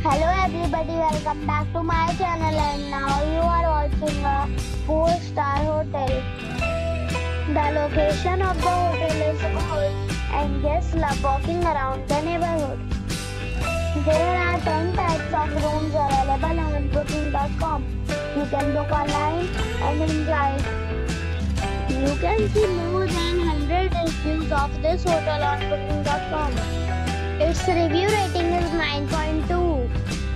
Hello everybody, welcome back to my channel and now you are watching a 4-star hotel. The location of the hotel is good and guests love walking around the neighborhood. There are 10 types of rooms available on booking.com. You can book online and enjoy it. You can see more than 100 reviews of this hotel on booking.com. Its review rating is 9.2.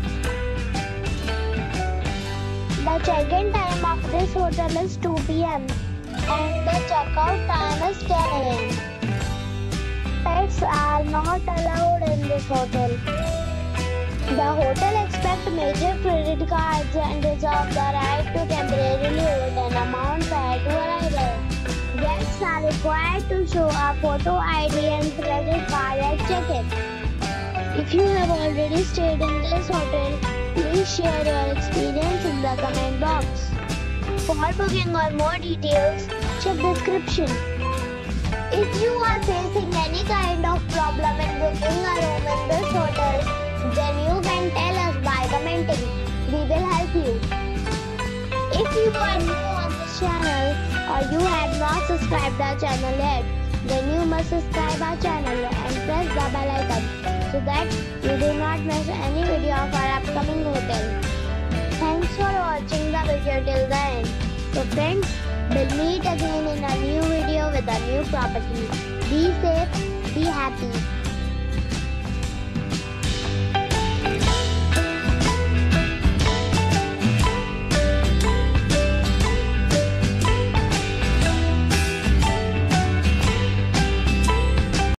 The check-in time of this hotel is 2 p.m. and the check-out time is 10 a.m. Pets are not allowed in this hotel. The hotel accepts major credit cards and reserves the right to temporarily hold an amount prior to arrival. Guests are required to show a photo ID and credit card at check-in. If you have already stayed in this hotel, please share your experience in the comment box. For booking or more details, check description. If you are facing any kind of problem in booking a room in this hotel, then you can tell us by commenting. We will help you. If you are new on this channel or you have not subscribed our channel yet, then you must subscribe our channel and press the bell icon so that you do not miss any video of our upcoming hotel. Thanks for watching the video till the end. So friends, we'll meet again in a new video with a new property. Be safe, be happy.